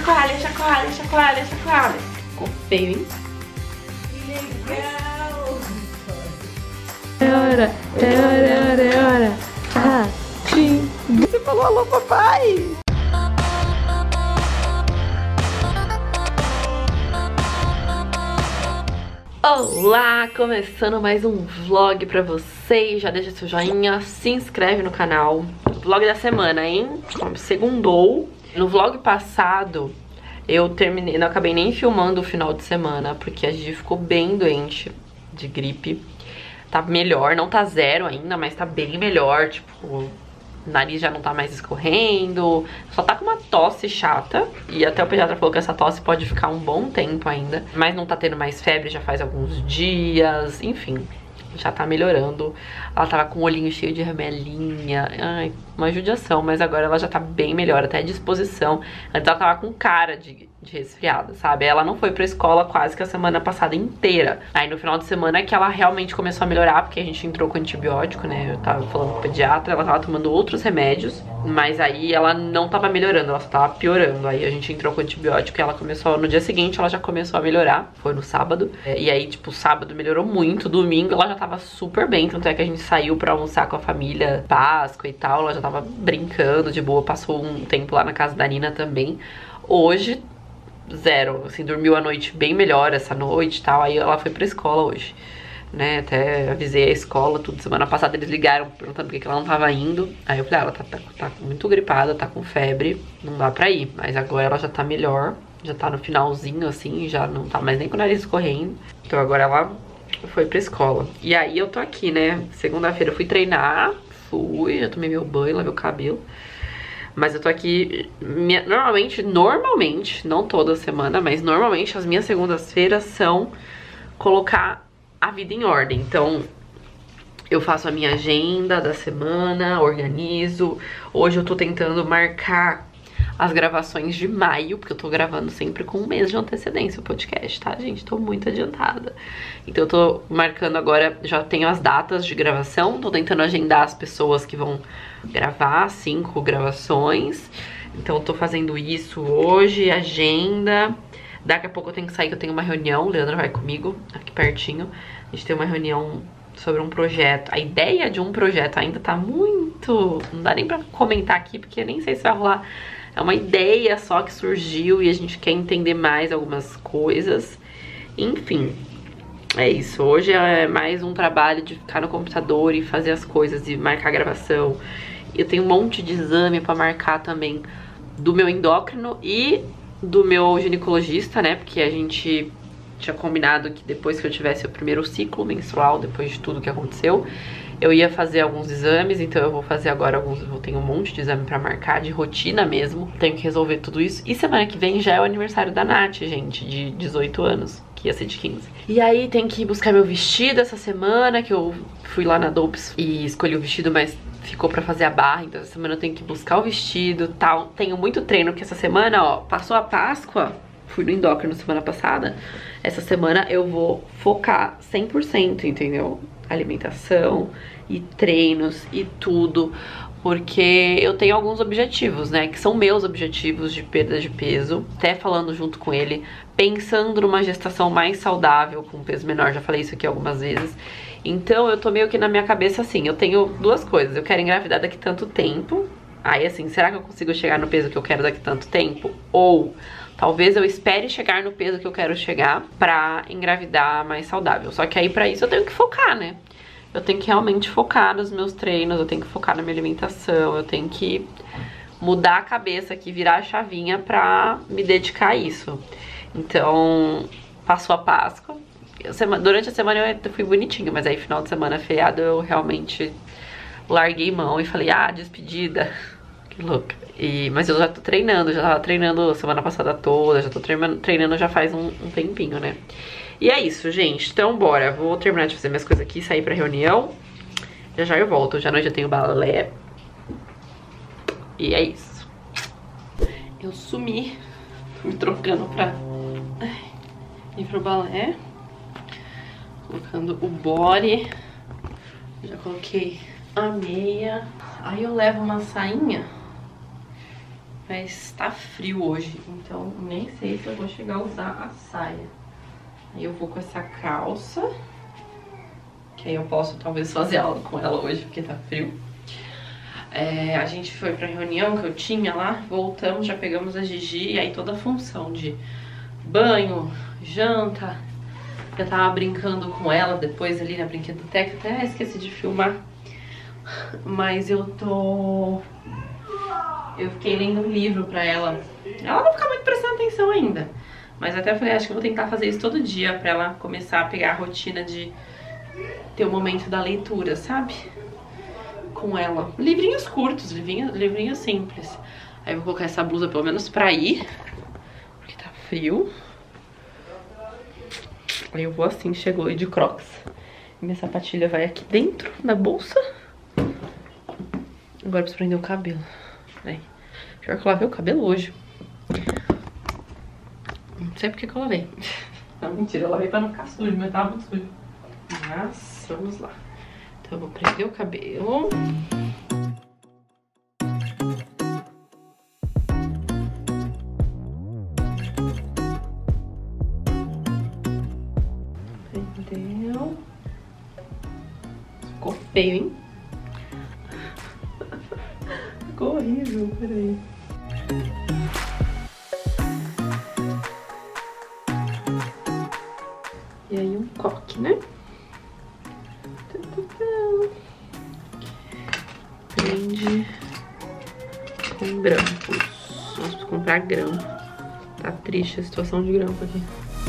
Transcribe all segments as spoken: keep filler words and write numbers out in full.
chacoalha, chacoalha, chacoalha, chacoalha. Ficou feio, hein? Legal! É hora, é hora, é hora, é hora. Ah, sim. Você falou alô, papai? Olá, começando mais um vlog pra vocês. Já deixa seu joinha, se inscreve no canal. Vlog da semana, hein? Segundou. No vlog passado, eu terminei, não acabei nem filmando o final de semana, porque a Gigi ficou bem doente de gripe. Tá melhor, não tá zero ainda, mas tá bem melhor, tipo, o nariz já não tá mais escorrendo, só tá com uma tosse chata. E até o pediatra falou que essa tosse pode ficar um bom tempo ainda, mas não tá tendo mais febre já faz alguns dias, enfim, já tá melhorando. Ela tava com o olhinho cheio de ramelinha, ai, uma judiação, mas agora ela já tá bem melhor, até disposição. Antes ela tava com cara de, de resfriada, sabe? Ela não foi pra escola quase que a semana passada inteira. Aí no final de semana é que ela realmente começou a melhorar, porque a gente entrou com antibiótico, né? Eu tava falando com o pediatra, ela tava tomando outros remédios, mas aí ela não tava melhorando, ela só tava piorando. Aí a gente entrou com antibiótico e ela começou, no dia seguinte ela já começou a melhorar, foi no sábado. E aí, tipo, sábado melhorou muito, domingo ela já tava super bem, tanto é que a gente saiu pra almoçar com a família, Páscoa e tal, ela já tava brincando de boa, passou um tempo lá na casa da Nina também. Hoje, zero, assim, dormiu a noite bem melhor essa noite e tal, aí ela foi pra escola hoje, né, até avisei a escola, tudo, semana passada eles ligaram perguntando por que ela não tava indo, aí eu falei, ah, ela tá, tá, tá muito gripada, tá com febre, não dá pra ir, mas agora ela já tá melhor, já tá no finalzinho, assim, já não tá mais nem com o nariz escorrendo, então agora ela foi pra escola. E aí eu tô aqui, né, segunda-feira eu fui treinar, fui, já tomei meu banho, lavei o cabelo. Mas eu tô aqui, minha, normalmente, normalmente, não toda semana, mas normalmente as minhas segundas-feiras são colocar a vida em ordem. Então, eu faço a minha agenda da semana, organizo. Hoje eu tô tentando marcar as gravações de maio, porque eu tô gravando sempre com um mês de antecedência o podcast, tá, gente? Tô muito adiantada. Então eu tô marcando agora, já tenho as datas de gravação, tô tentando agendar as pessoas que vão gravar, cinco gravações. Então eu tô fazendo isso hoje, agenda. Daqui a pouco eu tenho que sair, que eu tenho uma reunião, o Leandro vai comigo, aqui pertinho. A gente tem uma reunião sobre um projeto. A ideia de um projeto ainda tá muito... Não dá nem pra comentar aqui, porque nem sei se vai rolar. É uma ideia só que surgiu e a gente quer entender mais algumas coisas. Enfim, é isso. Hoje é mais um trabalho de ficar no computador e fazer as coisas e marcar a gravação. Eu tenho um monte de exame pra marcar também do meu endócrino e do meu ginecologista, né? Porque a gente tinha combinado que depois que eu tivesse o primeiro ciclo menstrual, depois de tudo que aconteceu, eu ia fazer alguns exames, então eu vou fazer agora alguns, eu tenho um monte de exame pra marcar, de rotina mesmo, tenho que resolver tudo isso. E semana que vem já é o aniversário da Nath, gente, de dezoito anos, que ia ser de quinze. E aí tem que buscar meu vestido essa semana, que eu fui lá na Dobes e escolhi o vestido, mas ficou pra fazer a barra, então essa semana eu tenho que buscar o vestido e tal. Tenho muito treino, porque essa semana, ó, passou a Páscoa, fui no endócrino semana passada, essa semana eu vou focar cem por cento, entendeu? Alimentação e treinos e tudo, porque eu tenho alguns objetivos, né, que são meus objetivos de perda de peso, até falando junto com ele, pensando numa gestação mais saudável, com peso menor, já falei isso aqui algumas vezes. Então eu tô meio que na minha cabeça assim, eu tenho duas coisas, eu quero engravidar daqui tanto tempo, aí assim, será que eu consigo chegar no peso que eu quero daqui tanto tempo? Ou talvez eu espere chegar no peso que eu quero chegar pra engravidar mais saudável. Só que aí pra isso eu tenho que focar, né? Eu tenho que realmente focar nos meus treinos, eu tenho que focar na minha alimentação, eu tenho que mudar a cabeça aqui, virar a chavinha pra me dedicar a isso. Então, passou a Páscoa. Eu, durante a semana eu fui bonitinho, mas aí final de semana, feriado, eu realmente larguei mão e falei, ah, despedida. Que louca. E, mas eu já tô treinando, já tava treinando semana passada toda, já tô treinando, treinando já faz um, um tempinho, né? E é isso, gente. Então, bora. Vou terminar de fazer minhas coisas aqui, sair pra reunião. Já já eu volto. Hoje à noite eu tenho balé. E é isso. Eu sumi. Tô me trocando pra ir pro balé. Colocando o body. Já coloquei a meia. Aí eu levo uma sainha Mas tá frio hoje, então nem sei se eu vou chegar a usar a saia. Aí eu vou com essa calça, que aí eu posso talvez fazer aula com ela hoje, porque tá frio. É, a gente foi pra reunião que eu tinha lá, voltamos, já pegamos a Gigi, e aí toda a função de banho, janta. Eu tava brincando com ela depois ali na brinquedoteca, até esqueci de filmar. Mas eu tô... Eu fiquei lendo um livro pra ela. Ela não fica muito prestando atenção ainda. Mas até eu falei, acho que eu vou tentar fazer isso todo dia pra ela começar a pegar a rotina de ter o momento da leitura, sabe? Com ela. Livrinhos curtos, livrinhos, livrinhos simples. Aí eu vou colocar essa blusa pelo menos pra ir, porque tá frio. Aí eu vou assim, chegou de Crocs. Minha sapatilha vai aqui dentro da bolsa. Agora eu preciso prender o cabelo. Aí. Pior que eu lavei o cabelo hoje. Não sei porque que eu lavei. Não, mentira, eu lavei pra não ficar sujo, mas tava muito sujo. Mas, vamos lá. Então eu vou prender o cabelo. Prendeu. Ficou feio, hein? Ficou horrível, peraí. E aí um coque, né? Prende com grampos. Vamos comprar grampo. Tá triste a situação de grampo aqui.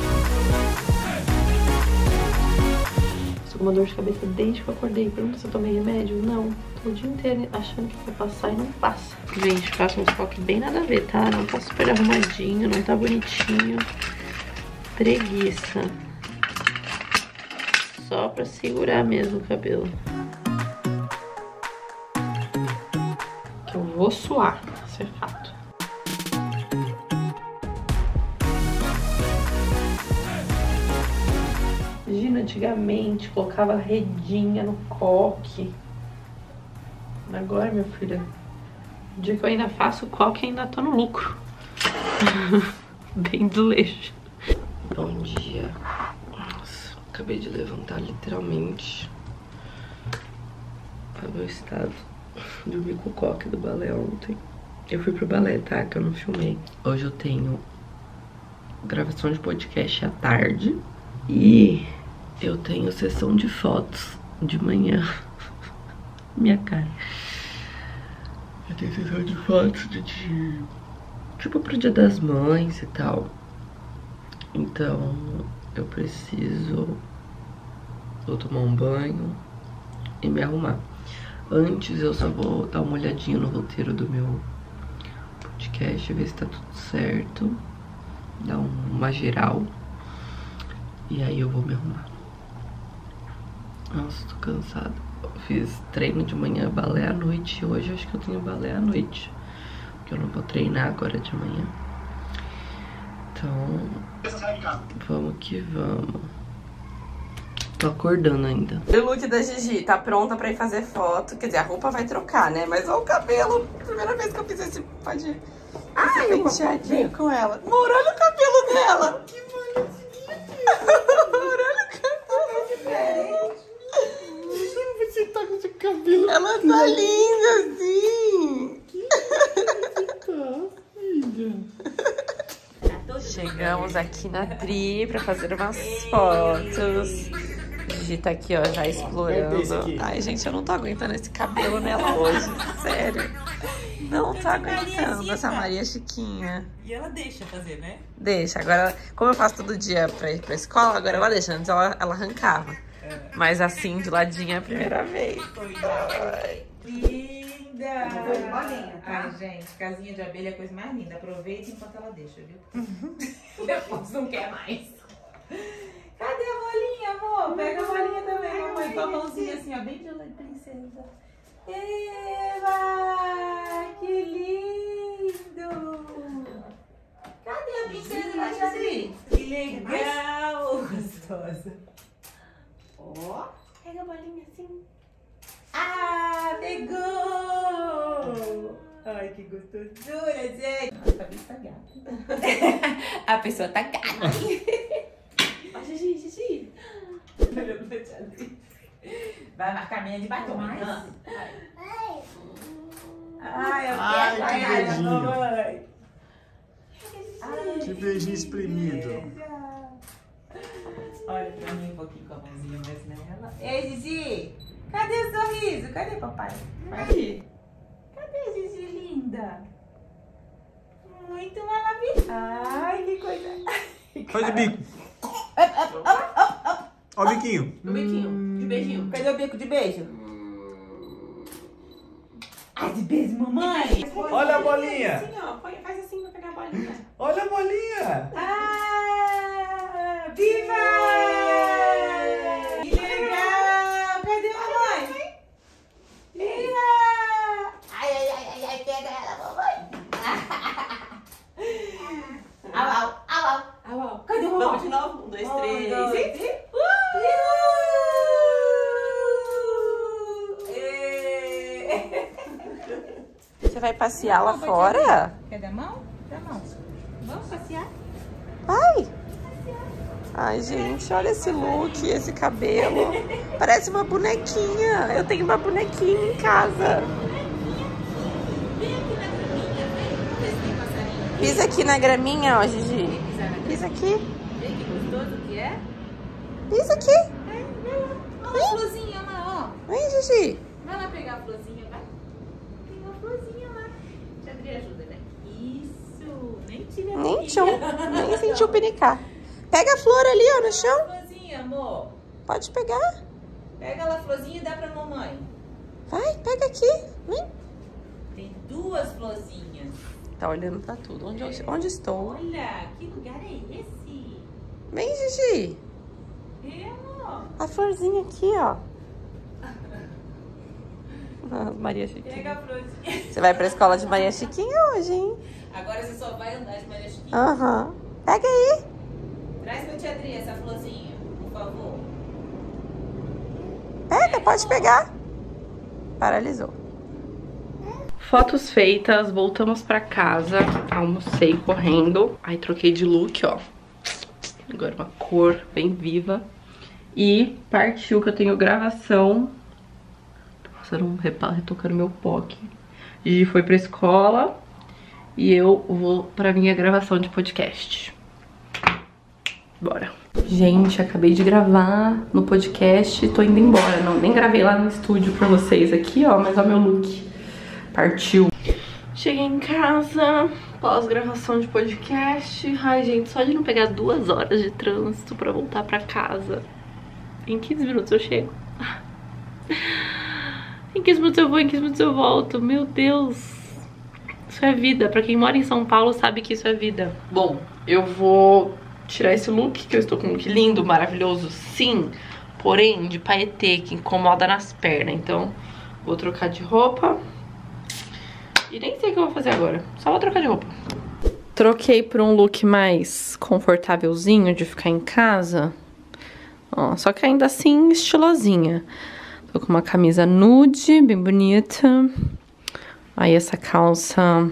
Estou com uma dor de cabeça desde que eu acordei. Pergunta se eu tomei remédio. Não. Tô o dia inteiro achando que vai passar e não passa. Gente, faço uns coques bem nada a ver, tá? Não tá super arrumadinho, não tá bonitinho. Preguiça. Só pra segurar mesmo o cabelo. Que eu vou suar, isso é fato. Imagina, antigamente colocava redinha no coque. Agora, minha filha, no dia que eu ainda faço coque, ainda tô no lucro. Bem do leixo. Bom dia. Nossa, acabei de levantar literalmente. Tá meu estado. Dormi com o coque do balé ontem. Eu fui pro balé, tá? Que eu não filmei. Hoje eu tenho gravação de podcast à tarde. E eu tenho sessão de fotos de manhã. Minha cara. Eu tenho sessão de fotos de, de... tipo pro Dia das Mães e tal. Então eu preciso... Vou tomar um banho e me arrumar. Antes eu só vou dar uma olhadinha no roteiro do meu podcast, ver se tá tudo certo. Dar uma geral. E aí eu vou me arrumar. Nossa, tô cansada. Eu fiz treino de manhã, balé à noite. Hoje eu acho que eu tenho balé à noite, porque eu não vou treinar agora de manhã. Então, vamos que vamos. Tô acordando ainda. O look da Gigi tá pronta pra ir fazer foto. Quer dizer, a roupa vai trocar, né? Mas olha o cabelo. Primeira vez que eu fiz esse... Pode... Ai, penteadinho com ela. Amor, olha o cabelo dela. Que bonitinho. Amor, olha o cabelo. Você tá com esse cabelo. Ela tá linda, assim. Que tá, filha. Chegamos aqui na Tri pra fazer umas fotos. Gigi tá aqui, ó, já explorando. Ai, gente, eu não tô aguentando esse cabelo nela hoje, sério. Não tô aguentando essa Maria Chiquinha. E ela deixa fazer, né? Deixa. Agora, como eu faço todo dia pra ir pra escola, agora ela deixa. Antes ela, ela arrancava. É. Mas assim, de ladinho, é a primeira vez. Ai. Linda! Bolinha, tá? Ai, gente, casinha de abelha é a coisa mais linda. Aproveita enquanto ela deixa, viu? Depois não quer mais. Cadê a bolinha, amor? Pega a bolinha também, mamãe. Com a mãozinha assim, ó, bem de princesa. Eva! Que lindo! Cadê a princesa da Jari? Que legal! Gostosa. Ó, pega a bolinha assim. Ah, pegou! Ai, que gostosura, gente. Nossa, a bicha tá gata. A pessoa tá gata. Ó, Gigi, Gigi. Vai marcar a minha de batom. Ai, eu quero a mamãe. Que beijinho espremido. Olha pra mim um pouquinho com a mãozinha mais nela. Ei, Gigi, cadê o sorriso? Cadê papai? Aí. Cadê, Gigi linda? Muito maravilhosa. Ai, que coisa. Olha o bico. Olha o biquinho. O biquinho, de beijinho. Cadê o bico de beijo? Ai, de beijo, mamãe. Olha a bolinha. Assim, ó, faz assim pra pegar a bolinha. Olha a bolinha. Ah, viva! Que legal! Cadê a mamãe? Viva! Ai, ai, ai, ai, ai, pega ela, mamãe. Au, au, au, au. Au, au. Cadê o mamãe? Vamos de novo? Um, dois, Um, três. dois, e- três. Você vai passear lá fora? Quer dar mão? Dá mão. Vamos passear? Vai! Ai, gente, olha esse look, esse cabelo. Parece uma bonequinha. Eu tenho uma bonequinha em casa. Pisa aqui na graminha, ó, Gigi. Pisa aqui. Vê que gostoso que é? Pisa aqui. Olha a florzinha lá, ó. Vem, Gigi. Vai lá pegar a florzinha, vai. Tem uma florzinha lá. Tia Adri ajuda, né? Isso. Nem tive a Nem tchum, nem sentiu pinicar. Pega a flor ali, ó, no chão. Florzinha, amor. Pode pegar. Pega lá a florzinha e dá pra mamãe. Vai, pega aqui. Vem. Tem duas florzinhas. Tá olhando pra tudo. Onde, eu, onde estou? Olha, que lugar é esse? Vem, Gigi. É, amor. A florzinha aqui, ó. Ah, Maria Pega Chiquinha. a florzinha. Você vai pra escola de Maria Chiquinha hoje, hein? Agora você só vai andar de Maria Chiquinha. Aham. Pega aí. Traz pra tia Adri essa florzinha, por favor. Pega, pode pegar. Paralisou. Fotos feitas, voltamos pra casa. Almocei correndo. Aí troquei de look, ó. Agora uma cor bem viva. E partiu que eu tenho gravação. Tô passando um reparo, retocando meu pó aqui. Gigi foi pra escola. E eu vou pra minha gravação de podcast. Bora. Gente, acabei de gravar no podcast. Tô indo embora. Não, nem gravei lá no estúdio pra vocês aqui, ó. Mas ó meu look. Partiu. Cheguei em casa, pós-gravação de podcast. Ai, gente, só de não pegar duas horas de trânsito pra voltar pra casa. Em quinze minutos eu chego. Em quinze minutos eu vou, em quinze minutos eu volto. Meu Deus. Isso é vida. Pra quem mora em São Paulo sabe que isso é vida. Bom, eu vou tirar esse look, que eu estou com um look lindo, maravilhoso, sim. Porém, de paetê, que incomoda nas pernas. Então, vou trocar de roupa. E nem sei o que eu vou fazer agora. Só vou trocar de roupa. Troquei por um look mais confortávelzinho de ficar em casa. Ó, só que ainda assim estilosinha. Tô com uma camisa nude, bem bonita. Aí essa calça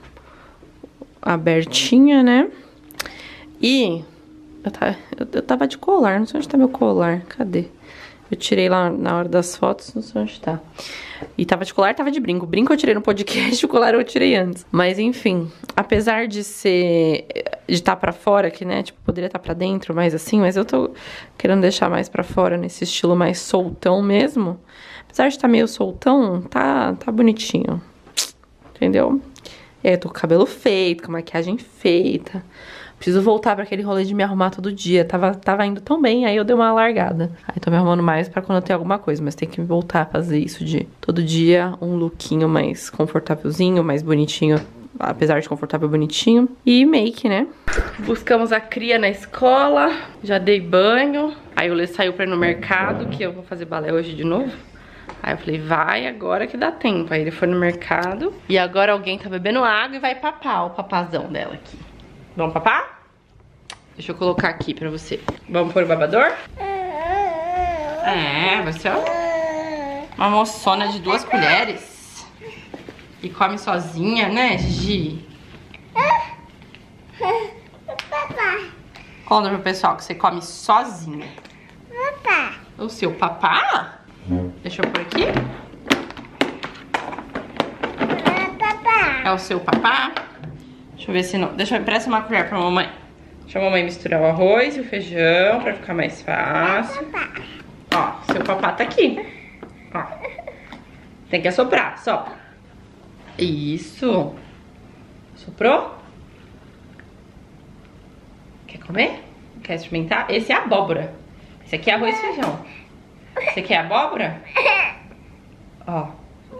abertinha, né? E eu tava, eu, eu tava de colar, não sei onde tá meu colar. Cadê? Eu tirei lá na hora das fotos, não sei onde tá. E tava de colar, tava de brinco. O brinco eu tirei no podcast, o colar eu tirei antes. Mas enfim, apesar de ser... de estar pra fora, que né, tipo, poderia estar pra dentro, mais assim. Mas eu tô querendo deixar mais pra fora, nesse estilo mais soltão mesmo. Apesar de estar meio soltão, tá, tá bonitinho. Entendeu? E aí eu tô com o cabelo feito, com a maquiagem feita. Preciso voltar pra aquele rolê de me arrumar todo dia. Tava, tava indo tão bem, aí eu dei uma largada. Aí tô me arrumando mais pra quando eu tenho alguma coisa. Mas tem que voltar a fazer isso de todo dia. Um lookinho mais confortávelzinho, mais bonitinho. Apesar de confortável, bonitinho. E make, né? Buscamos a cria na escola. Já dei banho. Aí o Lê saiu pra ir no mercado, que eu vou fazer balé hoje de novo. Aí eu falei, vai agora que dá tempo. Aí ele foi no mercado. E agora alguém tá bebendo água e vai papar o papazão dela aqui. Vamos papar? Deixa eu colocar aqui pra você. Vamos pôr o babador? É, você ó. Uma moçona de duas colheres. E come sozinha, né, Gigi? Papá. Conta pro pessoal que você come sozinha. Papá. O seu papá? Deixa eu pôr aqui. Papá. É o seu papá? Deixa eu ver se não... Deixa eu... Presta uma colher pra mamãe. Deixa a mamãe misturar o arroz e o feijão pra ficar mais fácil. Papá. Ó, seu papá tá aqui. Ó. Tem que assoprar, sopra. Isso. Soprou? Quer comer? Quer experimentar? Esse é abóbora. Esse aqui é arroz e feijão. Esse aqui é abóbora? Ó.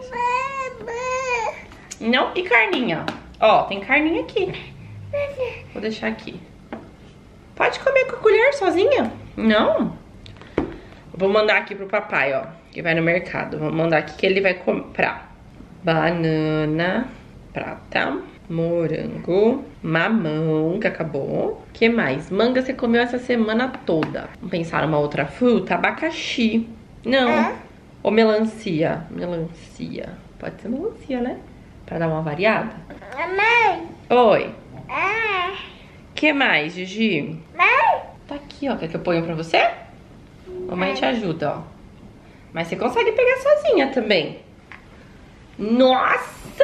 Não, e carninha. Ó, tem carninha aqui. Vou deixar aqui. Pode comer com a colher sozinha? Não. Vou mandar aqui pro papai, ó, que vai no mercado. Vou mandar aqui que ele vai comprar banana, prata, morango, mamão, que acabou. O que mais? Manga você comeu essa semana toda. Vamos pensar numa outra fruta? Abacaxi. Não. É? Ou melancia. Melancia. Pode ser melancia, né? Pra dar uma variada. Mamãe. Oi. Ah. Que mais, Gigi? Mãe. Tá aqui, ó. Quer que eu ponha pra você? Mamãe te ajuda, ó. Mas você consegue pegar sozinha também. Nossa!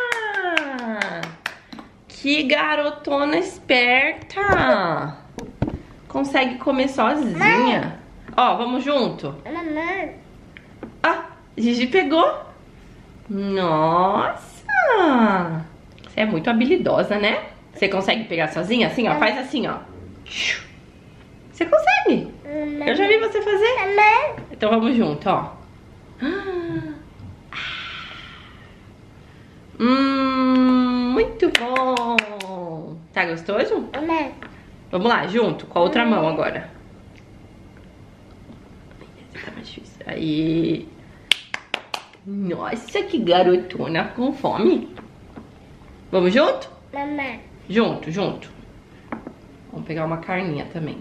Que garotona esperta! Consegue comer sozinha. Ó, vamos junto? Mamãe. Ah, Gigi pegou. Nossa! Você é muito habilidosa, né? Você consegue pegar sozinha? Assim, ó. Faz assim, ó. Você consegue? Eu já vi você fazer. Mamãe. Então vamos junto, ó. Hum, muito bom. Tá gostoso? Mamãe. Vamos lá, junto, com a outra mão agora. Esse tá mais difícil. Aí. Nossa, que garotona com fome. Vamos junto? Mamãe. Junto, junto. Vamos pegar uma carninha também.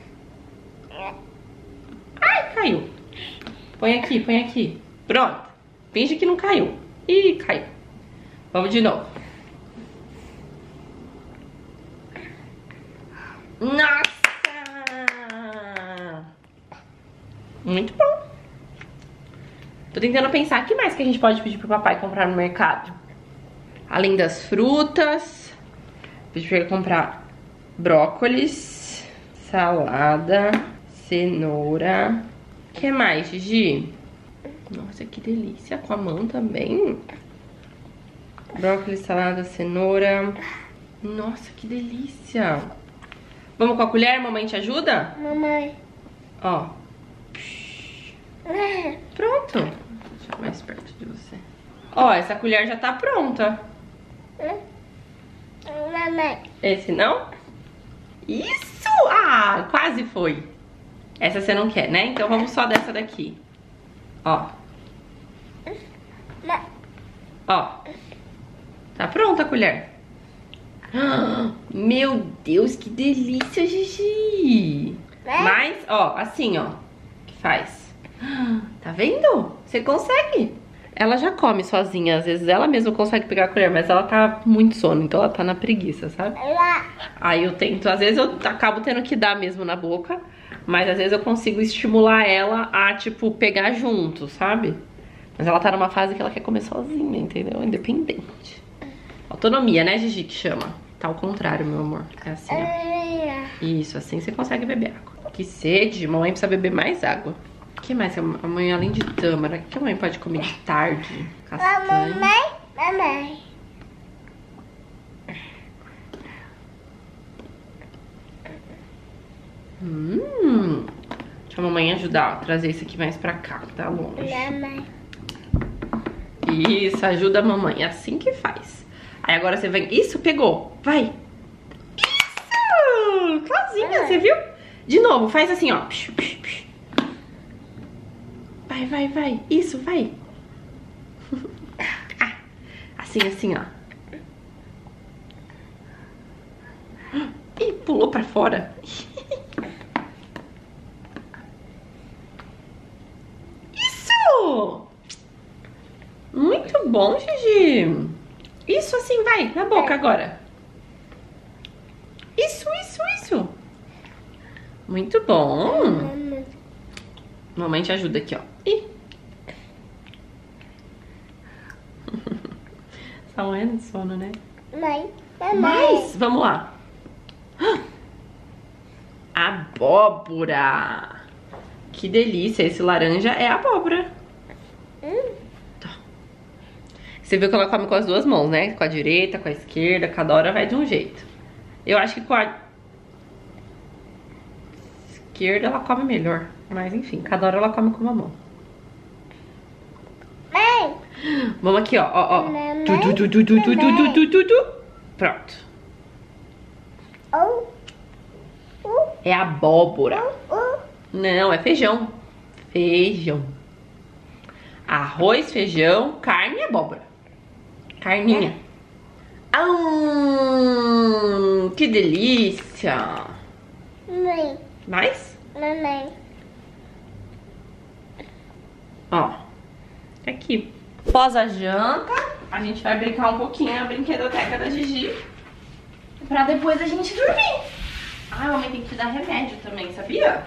Ai, caiu. Põe aqui, põe aqui. Pronto. Finge que não caiu. Ih, caiu. Vamos de novo. Nossa! Muito bom. Tô tentando pensar o que mais que a gente pode pedir pro papai comprar no mercado. Além das frutas, pedir pra ele comprar brócolis, salada, cenoura. O que mais, Gigi? Nossa, que delícia. Com a mão também. Brócolis, salada, cenoura. Nossa, que delícia. Vamos com a colher? Mamãe te ajuda? Mamãe. Ó. Pronto. Deixa eu mais perto de você. Ó, essa colher já tá pronta. Mamãe. Esse não? Isso! Ah, quase foi. Essa você não quer, né? Então vamos só dessa daqui. Ó. Ó. Tá pronta a colher. Ah, meu Deus, que delícia, Gigi. Mas, ó, assim, ó. Que faz. Tá vendo? Você consegue. Ela já come sozinha. Às vezes ela mesma consegue pegar a colher, mas ela tá muito sono, então ela tá na preguiça, sabe? Aí eu tento, às vezes eu acabo tendo que dar mesmo na boca, mas às vezes eu consigo estimular ela a, tipo, pegar junto, sabe? Mas ela tá numa fase que ela quer comer sozinha, entendeu? Independente. Autonomia, né, Gigi, que chama? Tá ao contrário, meu amor. É assim, ó. Isso, assim você consegue beber água. Que sede, mamãe precisa beber mais água. O que mais? A mãe, além de tâmara, o que a mãe pode comer de tarde? Castanha. Mamãe. Mamãe. Hum. Deixa a mamãe ajudar a trazer isso aqui mais pra cá, tá longe. Mamãe. Isso, ajuda a mamãe. É assim que faz. Aí agora você vem... Isso, pegou. Vai. Isso! Sozinha, você viu? De novo, faz assim, ó. Vai, vai, vai. Isso, vai. Ah, assim, assim, ó. Ih, pulou pra fora. Isso! Muito bom, Gigi. Isso assim, vai, na boca agora. Isso, isso, isso. Muito bom. Mamãe te ajuda aqui, ó. Ih. Tá morrendo de sono, né? Mãe, Mas, vamos lá. Abóbora. Que delícia, esse laranja é abóbora. Hum. Tá. Você viu que ela come com as duas mãos, né? Com a direita, com a esquerda, cada hora vai de um jeito. Eu acho que com a esquerda ela come melhor. Mas enfim, cada hora ela come com uma mão. Mãe. Vamos aqui, ó, ó, ó. Mamãe, Tu, tu, tu, tu, tu, tu, tu, tu, tu, tu. Pronto. Oh, oh, É abóbora. oh. Não, é feijão. Feijão. Arroz, feijão, carne e abóbora. Carninha. Hum, que delícia. Mãe, Mais? mamãe. Ó. Aqui. Pós a janta, a gente vai brincar um pouquinho na brinquedoteca da Gigi. Pra depois a gente dormir. Ah, mamãe tem que te dar remédio também, sabia?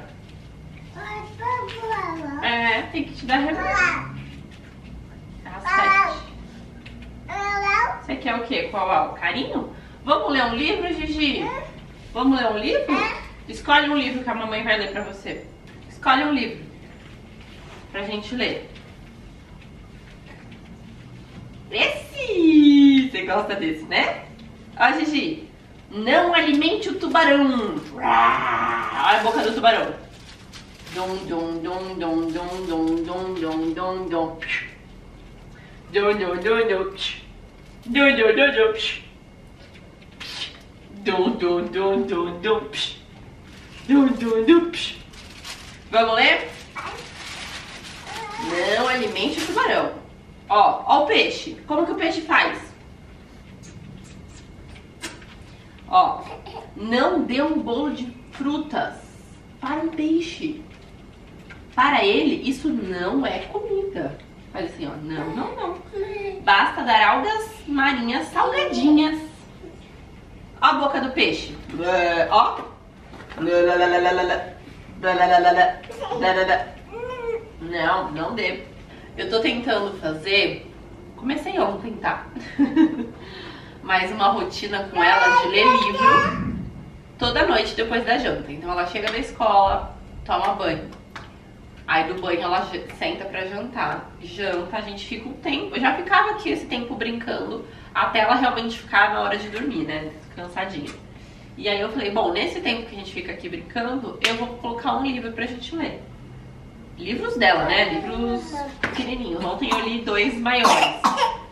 É, tem que te dar remédio. Tá certo. Você quer o quê? Qual é o carinho? Vamos ler um livro, Gigi? Vamos ler um livro? Escolhe um livro que a mamãe vai ler pra você. Escolhe um livro pra gente ler. Esse! Você gosta desse, né? Ó, Gigi. Não alimente o tubarão. Olha a boca do tubarão. Dum, dum, dum, dum, dum, dum, dum, dum, dum, dum. Dum, dum, dum, dum. Dum, dum, dum, dum. Dum, dum, dum, dum, dum. Dum, dum, dum. Vamos ler? Não alimente o tubarão. Ó, ó o peixe. Como que o peixe faz? Ó, não dê um bolo de frutas para um peixe. Para ele, isso não é comida. Faz assim, ó. Não, não, não. Basta dar algas marinhas salgadinhas. Ó a boca do peixe. Ó. Não, não dê. Eu tô tentando fazer... Comecei ontem, tá? Mas uma rotina com ela de ler livro toda noite depois da janta. Então ela chega da escola, toma banho. Aí do banho ela senta pra jantar. Janta, a gente fica um tempo. Eu já ficava aqui esse tempo brincando até ela realmente ficar na hora de dormir, né? Cansadinha. E aí eu falei, bom, nesse tempo que a gente fica aqui brincando, eu vou colocar um livro pra gente ler. Livros dela, né? Livros pequenininhos. Ontem eu li dois maiores.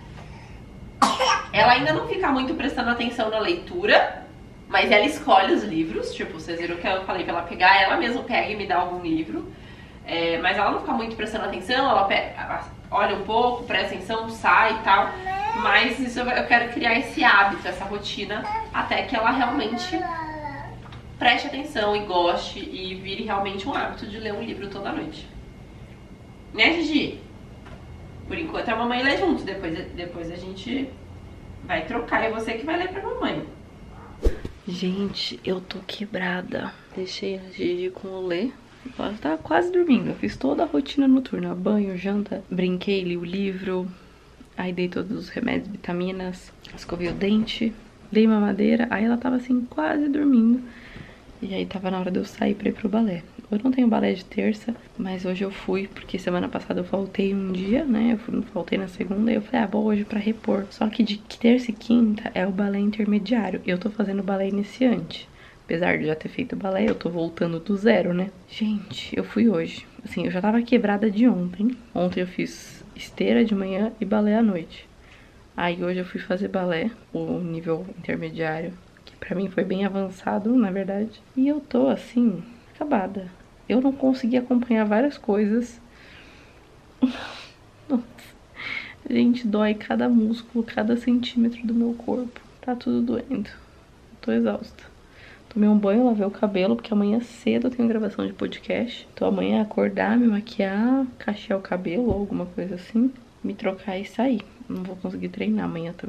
Ela ainda não fica muito prestando atenção na leitura, mas ela escolhe os livros. Tipo, vocês viram que eu falei pra ela pegar, ela mesma pega e me dá algum livro. É, mas ela não fica muito prestando atenção, ela pega, olha um pouco, presta atenção, sai e tal. Mas isso eu quero criar esse hábito, essa rotina, até que ela realmente preste atenção e goste e vire realmente um hábito de ler um livro toda noite. Né, Gigi? Por enquanto a mamãe lê junto, depois, depois a gente vai trocar, é você que vai ler pra mamãe. Gente, eu tô quebrada. Deixei a Gigi com o Lê. Ela tá quase dormindo. Eu fiz toda a rotina noturna, banho, janta, brinquei, li o livro, aí dei todos os remédios, vitaminas, escovei o dente, dei mamadeira, aí ela tava assim quase dormindo. E aí tava na hora de eu sair pra ir pro balé. Eu não tenho balé de terça, mas hoje eu fui, porque semana passada eu faltei um dia, né? Eu fui, faltei na segunda e eu falei, ah, vou hoje pra repor. Só que de terça e quinta é o balé intermediário. Eu tô fazendo balé iniciante. Apesar de já ter feito balé, eu tô voltando do zero, né? Gente, eu fui hoje. Assim, eu já tava quebrada de ontem. Ontem eu fiz esteira de manhã e balé à noite. Aí hoje eu fui fazer balé, o nível intermediário, que pra mim foi bem avançado, na verdade. E eu tô, assim, acabada. Eu não consegui acompanhar várias coisas. Nossa. Gente, dói cada músculo, cada centímetro do meu corpo. Tá tudo doendo. Tô exausta. Tomei um banho, lavei o cabelo, porque amanhã cedo eu tenho gravação de podcast. Então amanhã acordar, me maquiar, cachear o cabelo ou alguma coisa assim, me trocar e sair. Não vou conseguir treinar amanhã também.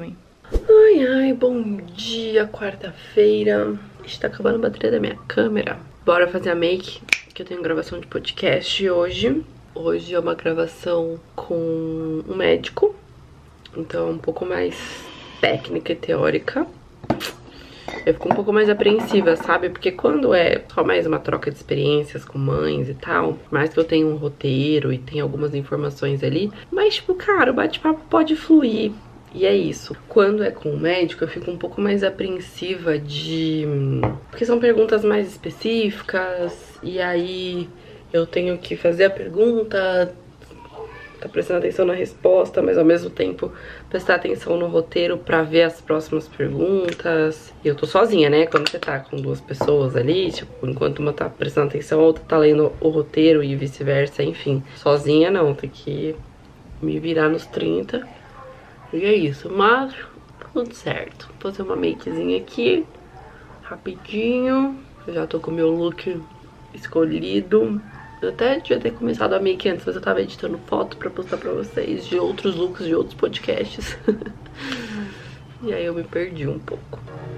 Ai, ai, bom dia, quarta-feira. Está acabando a bateria da minha câmera. Bora fazer a make, que eu tenho gravação de podcast hoje. Hoje é uma gravação com um médico, então é um pouco mais técnica e teórica. Eu fico um pouco mais apreensiva, sabe? Porque quando é só mais uma troca de experiências com mães e tal, por mais que eu tenha um roteiro e tenha algumas informações ali, mas tipo, cara, o bate-papo pode fluir. E é isso. Quando é com o médico, eu fico um pouco mais apreensiva de... porque são perguntas mais específicas, e aí eu tenho que fazer a pergunta, tá prestando atenção na resposta, mas ao mesmo tempo prestar atenção no roteiro pra ver as próximas perguntas. E eu tô sozinha, né? Quando você tá com duas pessoas ali, tipo, enquanto uma tá prestando atenção, a outra tá lendo o roteiro e vice-versa, enfim. Sozinha não, tem que me virar nos trinta. E é isso, mas tudo certo. Vou fazer uma makezinha aqui, rapidinho. Eu já tô com o meu look escolhido. Eu até devia ter começado a make antes, mas eu tava editando foto pra postar pra vocês de outros looks de outros podcasts. E aí eu me perdi um pouco.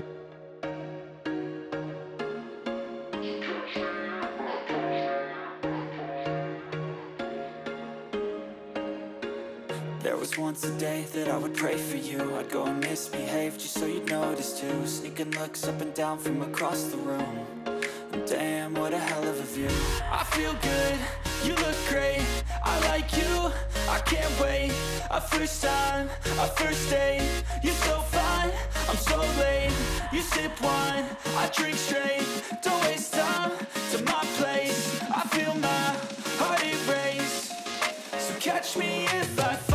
There was once a day that I would pray for you. I'd go and misbehave just so you'd notice too. Sneaking looks up and down from across the room. Damn, what a hell of a view. I feel good, you look great. I like you, I can't wait. A first time, a first date. You're so fine, I'm so late. You sip wine, I drink straight. Don't waste time to my place. I feel my heart erase. So catch me if I fall.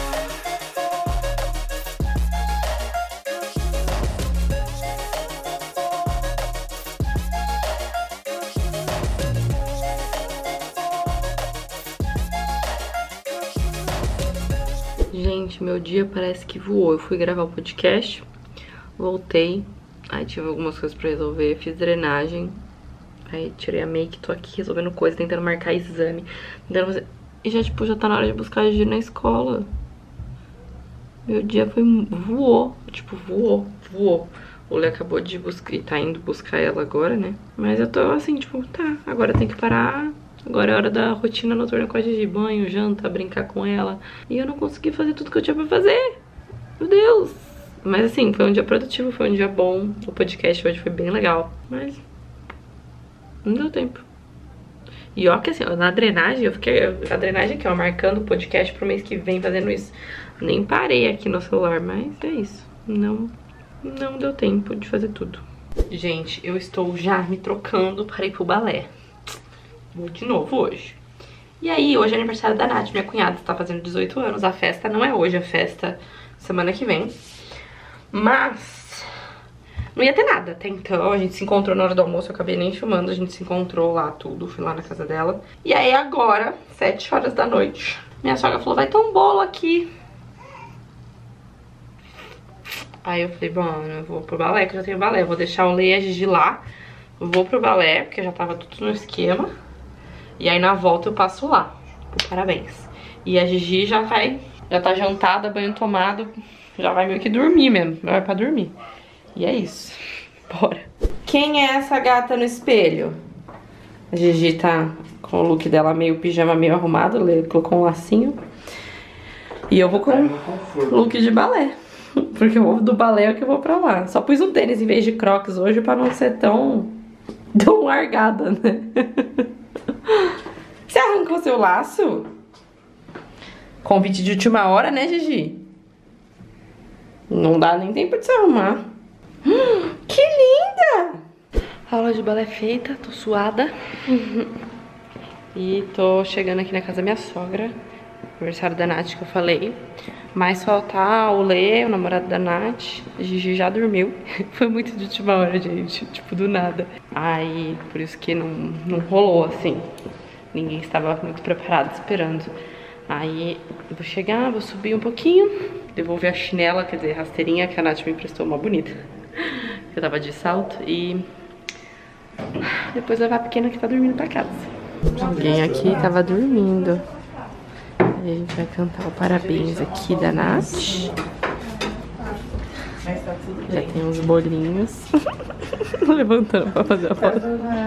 Gente, meu dia parece que voou. Eu fui gravar o podcast, voltei, aí tive algumas coisas pra resolver, fiz drenagem, aí tirei a make, tô aqui resolvendo coisa, tentando marcar exame, tentando fazer... E já, tipo, já tá na hora de buscar a Gigi na escola. Meu dia foi... voou, tipo, voou, voou. O Lê acabou de buscar, e tá indo buscar ela agora, né? Mas eu tô assim, tipo, tá, agora tem que parar... Agora é hora da rotina noturna com a Gigi, banho, janta, brincar com ela. E eu não consegui fazer tudo que eu tinha pra fazer. Meu Deus. Mas assim, foi um dia produtivo, foi um dia bom. O podcast hoje foi bem legal. Mas não deu tempo. E ó que assim, ó, na drenagem, eu fiquei... A drenagem aqui, ó, marcando o podcast pro mês que vem, fazendo isso. Nem parei aqui no celular, mas é isso. Não, não deu tempo de fazer tudo. Gente, eu estou já me trocando para ir pro balé. Vou de novo hoje. E aí, hoje é aniversário da Nath, minha cunhada, está fazendo dezoito anos. A festa não é hoje, a festa semana que vem. Mas não ia ter nada até então. A gente se encontrou na hora do almoço, eu acabei nem filmando. A gente se encontrou lá tudo, fui lá na casa dela. E aí agora, sete horas da noite, minha sogra falou, vai ter um bolo aqui. Aí eu falei, bom, eu vou pro balé, que eu já tenho balé. Eu vou deixar o Lê e a Gigi lá. Vou pro balé, porque já tava tudo no esquema. E aí na volta eu passo lá, por parabéns. E a Gigi já vai, já tá jantada, banho tomado, já vai meio que dormir mesmo, vai pra dormir. E é isso, bora. Quem é essa gata no espelho? A Gigi tá com o look dela meio pijama, meio arrumado, colocou um lacinho. E eu vou com look de balé, porque eu vou do balé é que eu vou pra lá. Só pus um tênis em vez de crocs hoje pra não ser tão, tão largada, né? Você arrancou seu laço? Convite de última hora, né, Gigi? Não dá nem tempo de se arrumar. Hum, que linda! Aula de balé feita, tô suada. E tô chegando aqui na casa da minha sogra. Aniversário da Nath que eu falei. Mas faltar o Lê, o namorado da Nath. A Gigi já dormiu. Foi muito de última hora, gente. Tipo, do nada. Aí, por isso que não, não rolou, assim. Ninguém estava muito preparado, esperando. Aí, eu vou chegar, vou subir um pouquinho. Devolver a chinela, quer dizer, a rasteirinha que a Nath me emprestou, uma bonita. Eu tava de salto. E depois levar a pequena que tá dormindo pra casa. Alguém aqui tava dormindo. A gente vai cantar o parabéns aqui da Nath. Tudo Já bem. Tem uns bolinhos. Levantando pra fazer a foto.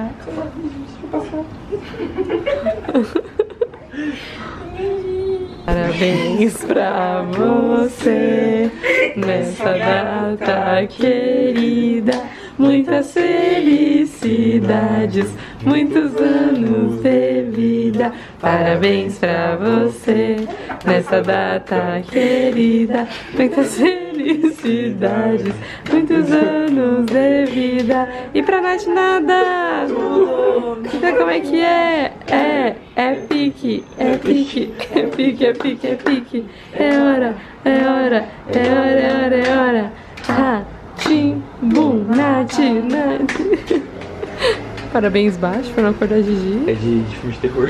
Parabéns pra você nessa data querida. Muitas felicidades, muitos anos de vida. Parabéns pra você nessa data querida. Muitas felicidades, muitos anos de vida. E pra Nath nada. Então como é que é? É, é pique, é pique, é pique, é pique, é pique. É hora, é hora, é hora, é hora, é hora. Ah. Tim, bum, Nath, Nath. Parabéns baixo pra não acordar Gigi. É de, de filme de terror.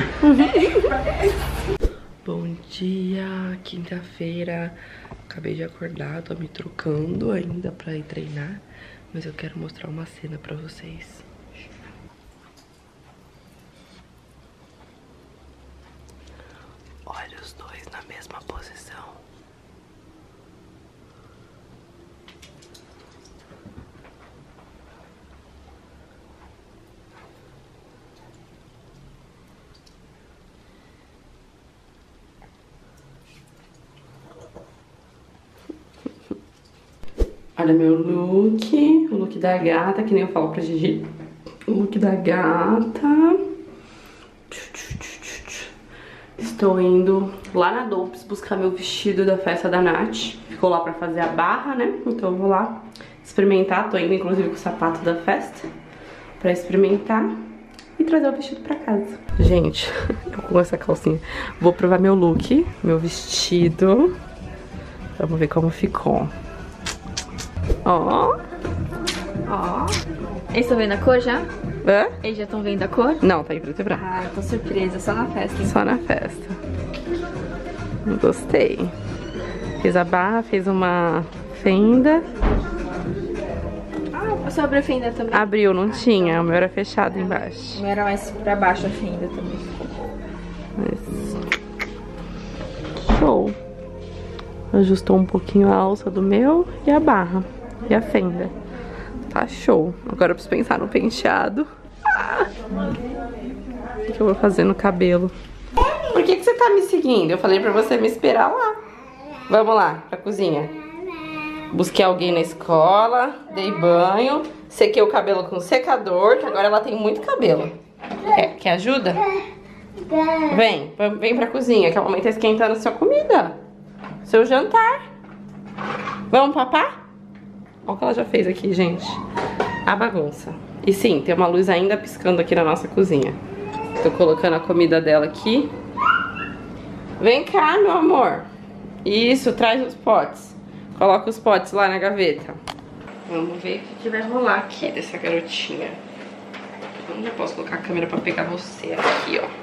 Bom dia, quinta-feira. Acabei de acordar, tô me trocando ainda pra ir treinar. Mas eu quero mostrar uma cena pra vocês. Olha os dois na mesma posição. Olha meu look, o look da gata, que nem eu falo pra Gigi. O look da gata. Estou indo lá na Dopes buscar meu vestido da festa da Nath. Ficou lá pra fazer a barra, né? Então eu vou lá experimentar. Tô indo inclusive com o sapato da festa pra experimentar e trazer o vestido pra casa. Gente, eu com essa calcinha vou provar meu look, meu vestido. Vamos ver como ficou. Ó, ó. Eles estão vendo a cor já? Hã? Eles já estão vendo a cor? Não, tá em preto e branco. Ah, eu tô surpresa, só na festa. Hein? Só na festa. Gostei. Fez a barra, fez uma fenda. Ah, você abriu a fenda também? Abriu, não tinha, o meu era fechado embaixo. O meu era mais pra baixo a fenda também. Mas... show. Ajustou um pouquinho a alça do meu e a barra. E a fenda. Tá show. Agora eu preciso pensar no penteado. Ah! O que eu vou fazer no cabelo? Por que que você tá me seguindo? Eu falei pra você me esperar lá. Vamos lá, pra cozinha. Busquei alguém na escola, dei banho, sequei o cabelo com secador, que agora ela tem muito cabelo. Quer, quer ajuda? Vem, vem pra cozinha, que a mamãe tá esquentando a sua comida. Seu jantar. Vamos papar? Olha o que ela já fez aqui, gente. A bagunça. E sim, tem uma luz ainda piscando aqui na nossa cozinha. Tô colocando a comida dela aqui. Vem cá, meu amor. Isso, traz os potes. Coloca os potes lá na gaveta. Vamos ver o que, que vai rolar aqui dessa garotinha. Onde eu posso colocar a câmera pra pegar você? Aqui, ó.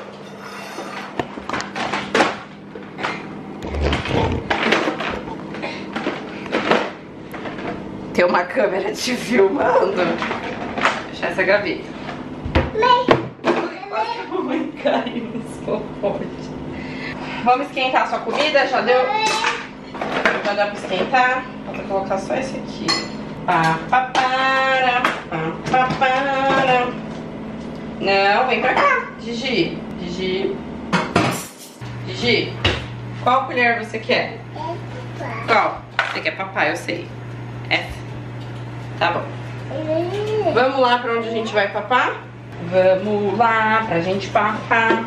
Tem uma câmera te filmando. Vou fechar essa gaveta. Quase que a mamãe caiu no seu pote. Vamos esquentar a sua comida? Já deu? Já dá pra esquentar? Vou colocar só esse aqui. Pá, pá, para, pá, pá, para. Não, vem pra cá, Gigi. Gigi. Gigi, qual colher você quer? Qual? Você quer papai, eu sei. Essa. Tá bom. Vamos lá pra onde a gente vai papar? Vamos lá pra gente papar.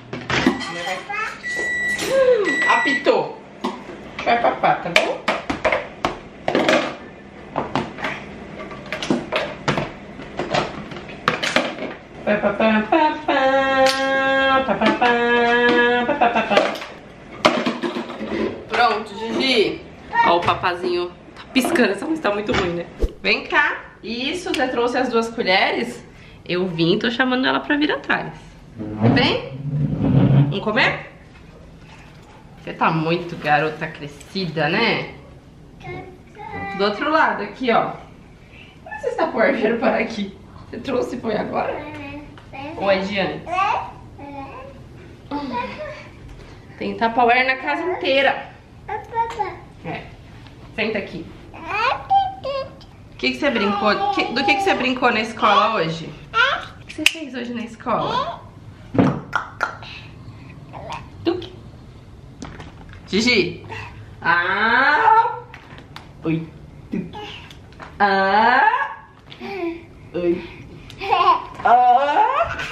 Apitou. Vai papar, tá bom? Vai papar, papar, papar, papar, papar. Pronto, Gigi. Ó, o papazinho tá piscando, essa luz tá muito ruim, né? Vem cá. Isso, você trouxe as duas colheres? Eu vim, tô chamando ela pra vir atrás. Vem? Vamos comer? Você tá muito garota crescida, né? Do outro lado, aqui, ó. Como você está porveiro para aqui? Você trouxe e foi agora? Ou é de antes? Tem Tupperware na casa inteira. É. Senta aqui. que, que você brincou? Que, do que, que você brincou na escola hoje? O que você fez hoje na escola? Tuque. Gigi. Ah. Oi. Tuque. Ah. Oi. Ah.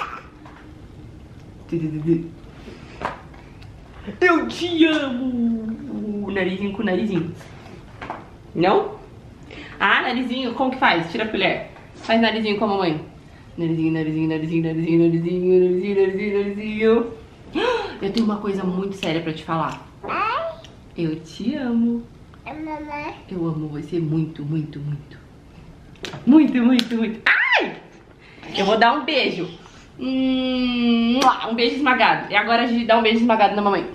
Eu te amo. Narizinho com narizinho. Não? Ah, narizinho, como que faz? Tira a colher. Faz narizinho com a mamãe. Narizinho, narizinho, narizinho, narizinho, narizinho, narizinho, narizinho, narizinho. Eu tenho uma coisa muito séria pra te falar. Eu te amo. Eu amo você muito, muito, muito. Muito, muito, muito. Ai! Eu vou dar um beijo. Um beijo esmagado. E agora a gente dá um beijo esmagado na mamãe.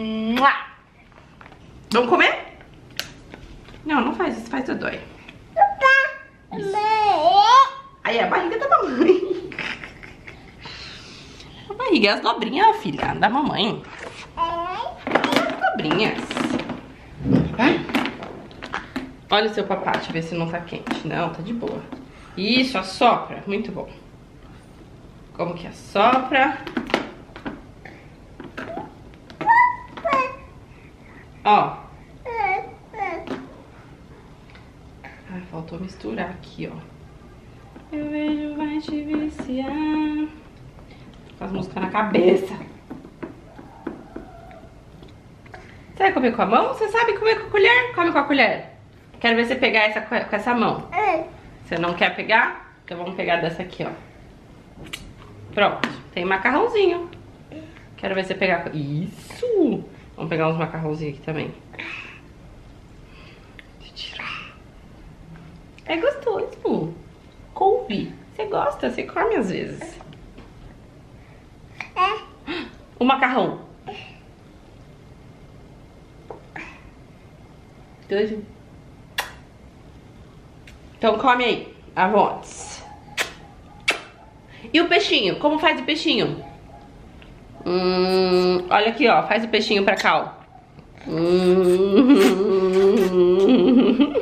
Vamos comer? Não, não faz isso, faz tudo dói. Aí a barriga da mamãe. A barriga é as dobrinhas, filha, da mamãe. As dobrinhas. Vai. Olha o seu papá, deixa eu ver se não tá quente. Não, tá de boa. Isso, assopra. Muito bom. Como que assopra? Ó. Ah, faltou misturar aqui, ó. Eu vejo vai te viciar. Com as músicas na cabeça. Você vai comer com a mão? Você sabe comer com a colher? Come com a colher. Quero ver você pegar essa com essa mão. Você não quer pegar? Então vamos pegar dessa aqui, ó. Pronto. Tem macarrãozinho. Quero ver você pegar... Isso! Vamos pegar uns macarrãozinhos aqui também. Deixa eu tirar. É gostoso. Couve. Você gosta? Você come às vezes. O macarrão. Dois. Então come aí. Avante. E o peixinho? Como faz o peixinho? Hum, olha aqui, ó. Faz o peixinho pra cá, ó. Hum.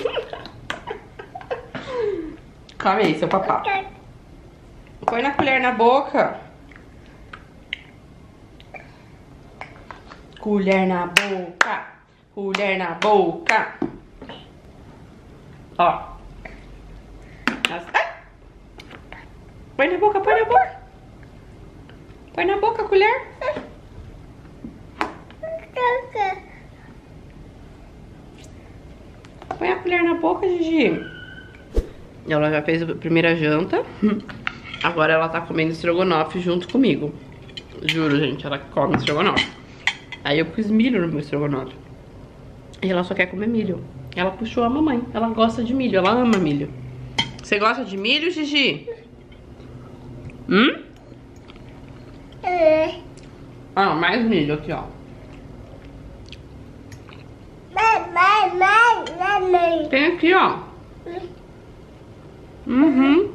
Come aí, seu papá. Põe na colher na boca. Colher na boca. Colher na boca. Ó. Ai. Põe na boca, põe na boca. Põe na boca a colher. Põe a colher na boca, Gigi. Ela já fez a primeira janta. Agora ela tá comendo estrogonofe junto comigo. Juro, gente, ela come estrogonofe. Aí eu pus milho no meu estrogonofe. E ela só quer comer milho. Ela puxou a mamãe. Ela gosta de milho, ela ama milho. Você gosta de milho, Gigi? Hum? É. Ah, mais milho aqui, ó. Tem aqui, ó. Uhum.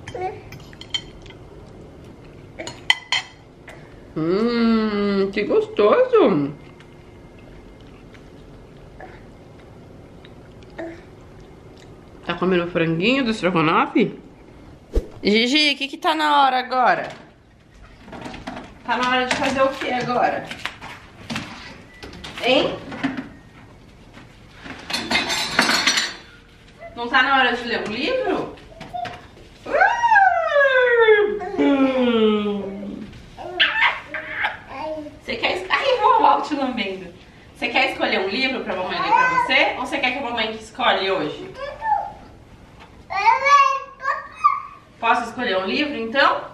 Hum, que gostoso. Tá comendo franguinho do estrogonofe? Gigi, o que que tá na hora agora? Tá na hora de fazer o que agora? Hein? Não tá na hora de ler um livro? Você quer... Ai, vou mal te lambendo. Você quer escolher um livro pra mamãe ler pra você? Ou você quer que a mamãe escolhe hoje? Posso escolher um livro, então?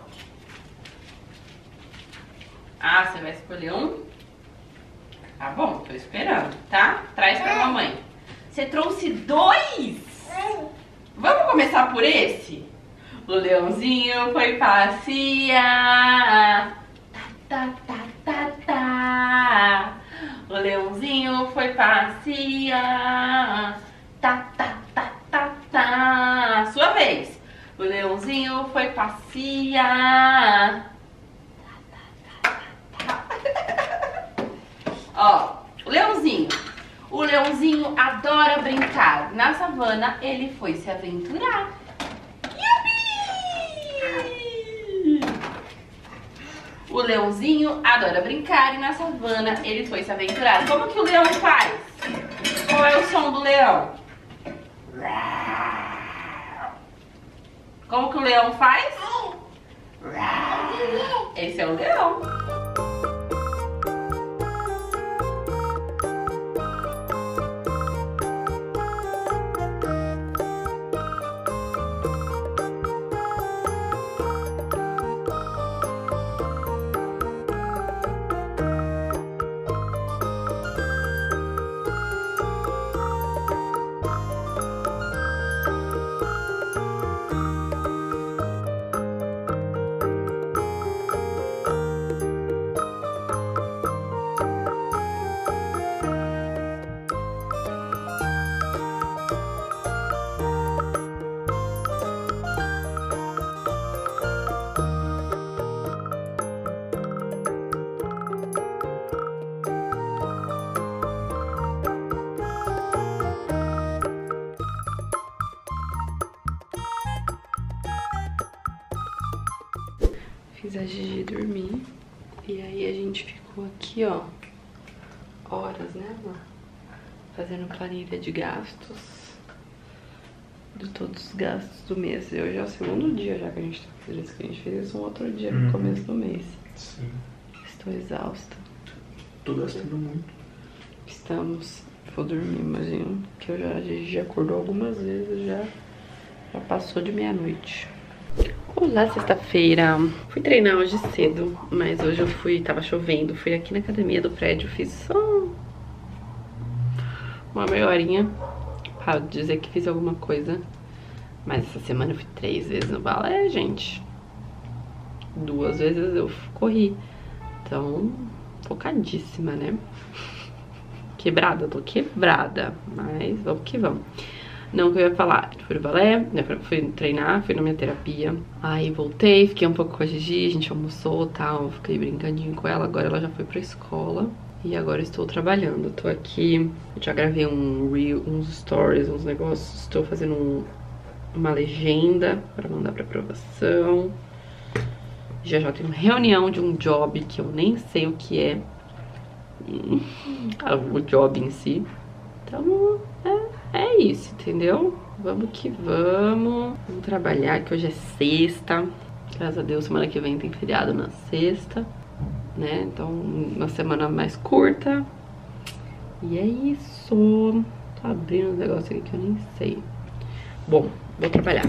Ah, você vai escolher um? Tá bom, tô esperando, tá? Traz pra mamãe. Você trouxe dois? Vamos começar por esse? O leãozinho foi passear. Tá, tá, tá, tá. O leãozinho foi passear. Tá, tá, tá, tá, tá. Sua vez. O leãozinho foi passear. Ó, o leãozinho. O O leãozinho adora brincar. Na savana, ele foi se aventurar. Yupi! O leãozinho adora brincar e na savana ele foi se aventurar. Como que o leão faz? Qual é o som do leão? Como que o leão faz? Esse é o leão. Fiz a Gigi dormir. E aí a gente ficou aqui, ó, horas, né, amor? Fazendo planilha de gastos. De todos os gastos do mês. Hoje é o segundo dia já que a gente tá fazendo isso. Que a gente fez isso um outro dia no começo do mês. Sim. Estou exausta. Tô gastando muito. Estamos. Vou dormir, imagino. Que eu já, a Gigi já acordou algumas vezes, já, já passou de meia-noite. Olá, sexta-feira. Fui treinar hoje cedo, mas hoje eu fui, tava chovendo, fui aqui na academia do prédio, fiz só uma meia horinha pra dizer que fiz alguma coisa. Mas essa semana eu fui três vezes no balé, gente. Duas vezes eu corri. Então, focadíssima, né? Quebrada, eu tô quebrada, mas vamos que vamos. Não, que eu ia falar, fui no balé, fui treinar, fui na minha terapia. Aí voltei, fiquei um pouco com a Gigi, a gente almoçou e tal, fiquei brincandinho com ela. Agora ela já foi pra escola e agora estou trabalhando. Tô aqui, eu já gravei um reel, uns stories, uns negócios. Estou fazendo um, uma legenda pra mandar pra aprovação. Já já tenho reunião de um job que eu nem sei o que é. O job em si. Então, é... É isso, entendeu? Vamos que vamos. Vamos trabalhar, que hoje é sexta. Graças a Deus, semana que vem tem feriado na sexta, né? Então, uma semana mais curta. E é isso. Tô abrindo um negócio aqui que eu nem sei. Bom, vou trabalhar.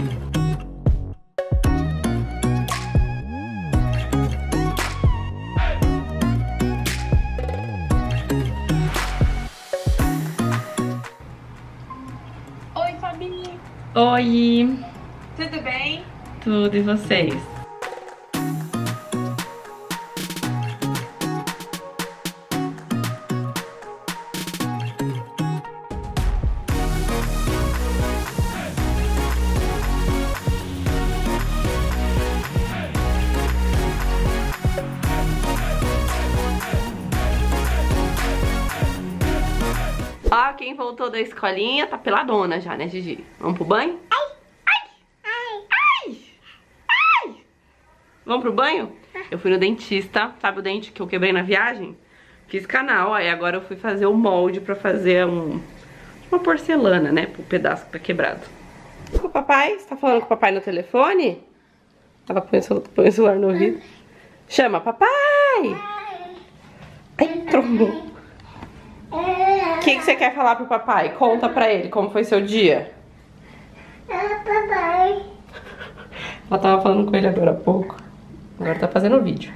Oi! Tudo bem? Tudo, e vocês? Ó, quem voltou da escolinha tá peladona já, né, Gigi? Vamos pro banho? Ai, ai, ai, ai, ai. Vamos pro banho? Eu fui no dentista, sabe o dente que eu quebrei na viagem? Fiz canal, aí agora eu fui fazer o molde pra fazer um, uma porcelana, né, pro pedaço que tá quebrado. O papai? Você tá falando com o papai no telefone? Ela põe o celular no ouvido. Chama, papai! Ai, trombou. O que, que você quer falar pro papai? Conta pra ele como foi seu dia. Papai. Ela tava falando com ele agora há pouco. Agora tá fazendo o vídeo.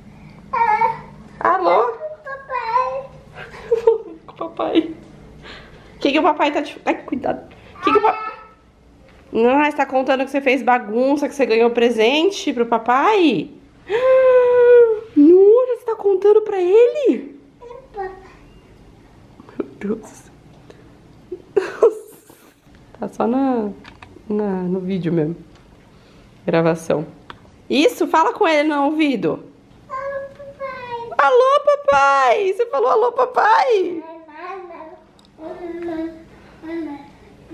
Alô? Papai. Com o papai. O que, que o papai tá te... Ai, cuidado. O que, que o papai... Não, você tá contando que você fez bagunça, que você ganhou presente pro papai? Nossa, você tá contando pra ele? Meu Deus. Tá só na, na, no vídeo mesmo. Gravação. Isso, fala com ele no ouvido. Alô, papai. Alô, papai. Você falou alô, papai.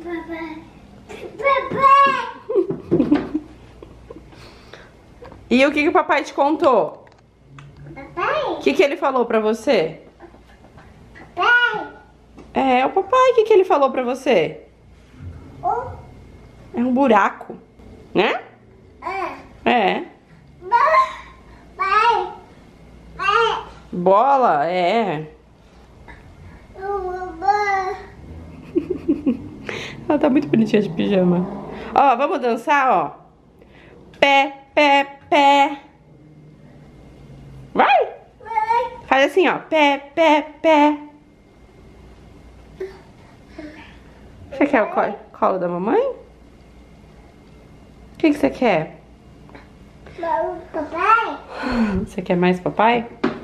E o que, que o papai te contou? Papai? O que, que ele falou pra você? Papai? É, o papai, o que, que ele falou pra você? Oh. É um buraco, né? É. É. Pai. Pai. Bola, é. Ela tá muito bonitinha de pijama. Ó, vamos dançar, ó. Pé, pé, pé. Vai! Faz assim, ó. Pé, pé, pé. Você quer o colo, colo da mamãe? O que, que você quer? Papai? Você quer mais papai?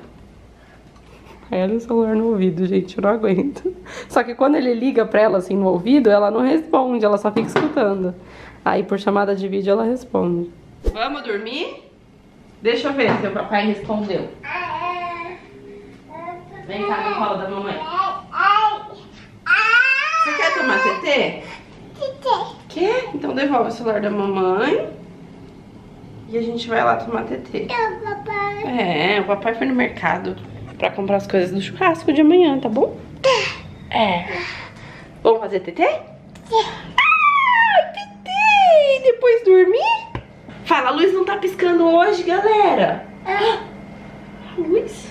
Aí olha o celular no ouvido, gente, eu não aguento. Só que quando ele liga pra ela assim no ouvido, ela não responde, ela só fica escutando. Aí por chamada de vídeo ela responde. Vamos dormir? Deixa eu ver se o papai respondeu. Vem cá no colo da mamãe. Você quer tomar tetê? Quer? Então devolve o celular da mamãe. E a gente vai lá tomar tetê. É, o papai foi no mercado pra comprar as coisas do churrasco de amanhã, tá bom? É. Vamos fazer tetê? Ah, tetê! E depois dormir? Fala, a luz não tá piscando hoje, galera. Ah, a luz.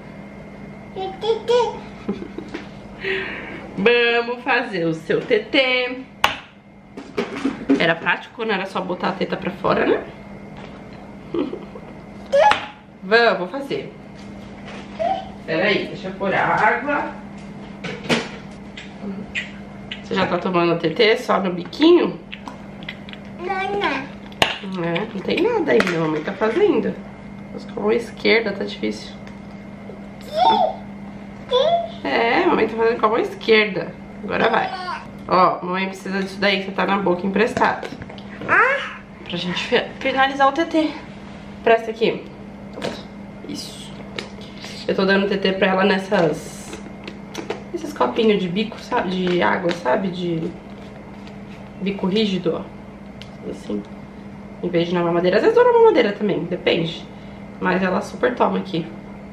Vamos fazer o seu tetê. Era prático quando era só botar a teta pra fora, né? Vamos fazer. Espera aí, deixa eu pôr a água. Você já tá tomando o tetê só no biquinho? Não, não. É, não tem nada aí, minha mamãe tá fazendo. Mas com a mão esquerda tá difícil. É, a mamãe tá fazendo com a mão esquerda. Agora vai. Ó, mamãe precisa disso daí que tá na boca emprestado. Ah. Pra gente finalizar o tetê. Presta aqui. Isso. Eu tô dando tetê pra ela nessas... Esses copinhos de bico, sabe? De água, sabe? De bico rígido, ó. Assim. Em vez de na mamadeira. Às vezes dou na mamadeira também, depende. Mas ela super toma aqui.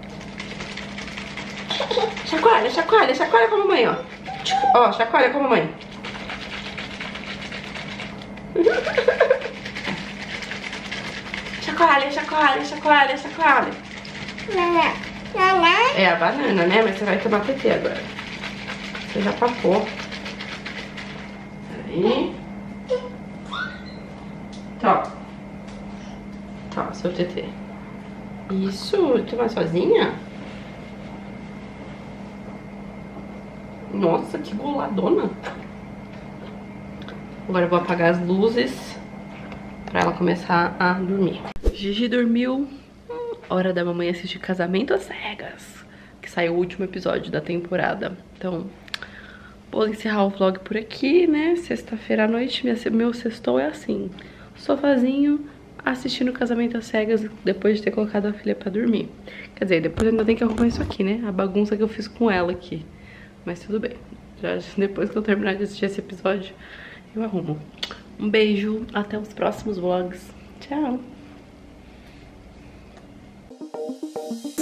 Chacoalha, chacoalha, chacoalha com a mamãe, ó. Ó, chacoalha com a mamãe. Chacoalha, chacoalha, chacoalha, chacoalha. É a banana, né? Mas você vai tomar tetê agora. Você já papou. Aí. Tó. Tó, seu tetê. Isso, tomar sozinha? Nossa, que goladona. Agora eu vou apagar as luzes pra ela começar a dormir. Gigi dormiu. Hum, hora da mamãe assistir Casamento às Cegas, que saiu o último episódio da temporada. Então, vou encerrar o vlog por aqui, né? Sexta-feira à noite, minha, meu sextou é assim. Sofazinho, assistindo Casamento às Cegas depois de ter colocado a filha pra dormir. Quer dizer, depois ainda tem que arrumar isso aqui, né? A bagunça que eu fiz com ela aqui. Mas tudo bem. Já, depois que eu terminar de assistir esse episódio, eu arrumo. Um beijo, até os próximos vlogs. Tchau!